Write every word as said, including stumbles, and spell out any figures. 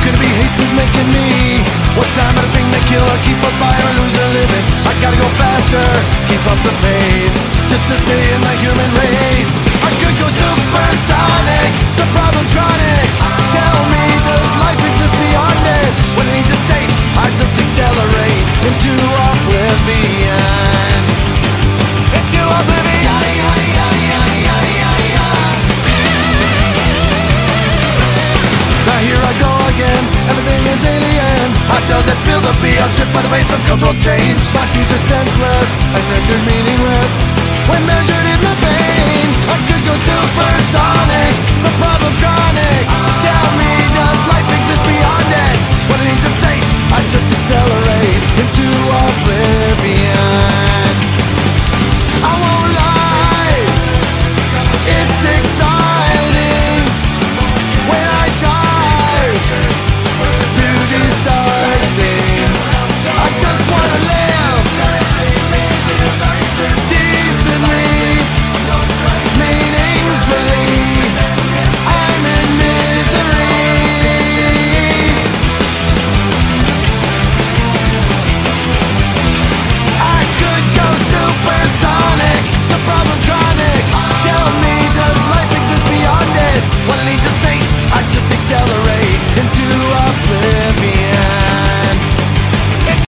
Could it be haste is making me? What's time at a thing to kill or keep a fire or lose a living? I gotta go faster, keep up the pace, just to stay in the human race. I could go supersonic, the problem's chronic. Tell me, does life exist beyond it? When I need to sate, I just accelerate into oblivion. Into oblivion. Now here I go again, everything is alien. How does it feel to be outstripped by the pace of cultural change? My future senseless and rendered meaningless when measured in the vein. I could go supersonic, the problem's gone.